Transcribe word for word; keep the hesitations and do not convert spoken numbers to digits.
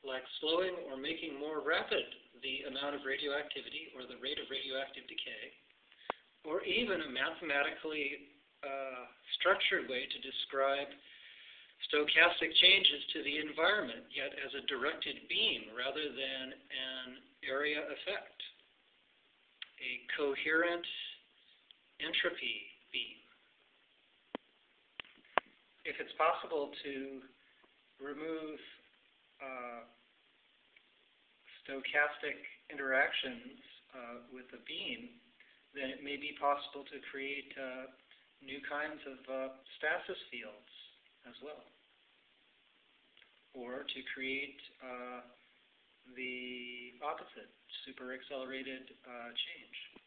like slowing or making more rapid the amount of radioactivity or the rate of radioactive decay, or even a mathematically uh, structured way to describe stochastic changes to the environment, yet as a directed beam rather than an area effect, a coherent entropy beam. If it's possible to remove uh, stochastic interactions uh, with a beam, then it may be possible to create uh, new kinds of uh, stasis fields as well, or to create uh, the opposite, super accelerated uh, change.